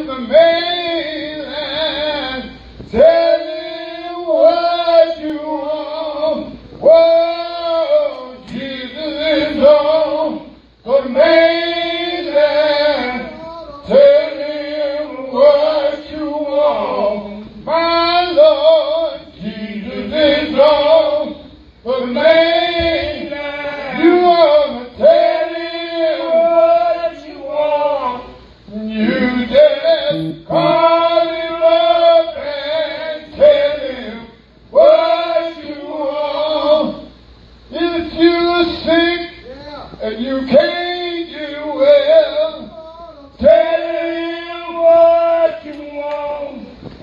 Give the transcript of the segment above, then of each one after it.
the main and tell him what you want. Whoa, Jesus is on the main and tell him what you want. My Lord, Jesus is on the main line. You want to tell him what you want. You just call him up and tell him what you want. If you're sick and you can't get well, tell him what you want.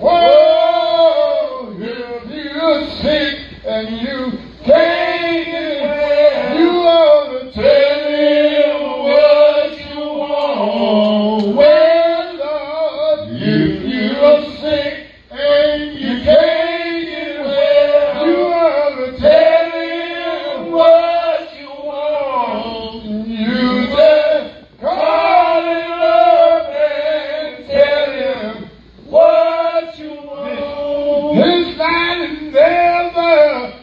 Whoa, if you're sick and you can't get well, you ought to tell him what you want. Well, Lord, if you're sick and you can't get well, you ought to tell him what you want. You just call him up and tell him what you want. His line is never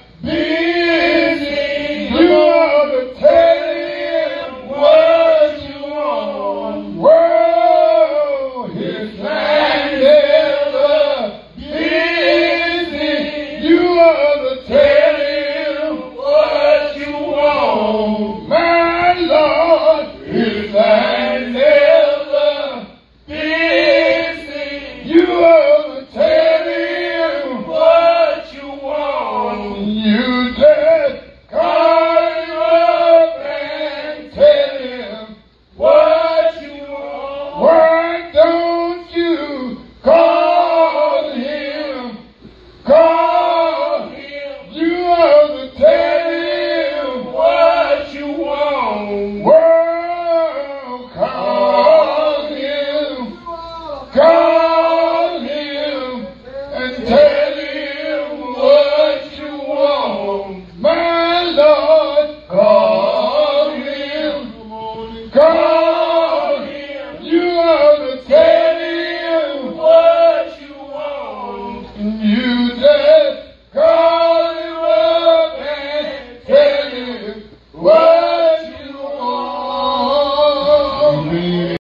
busy. You ought to tell him what you want. Whoa, his line never busy. You ought to tell him what you want. My Lord, his line never busy. You ought to tell him what you want. You just call him up and tell him what you want. Why don't you call him? Call him. You ought to tell him what you want.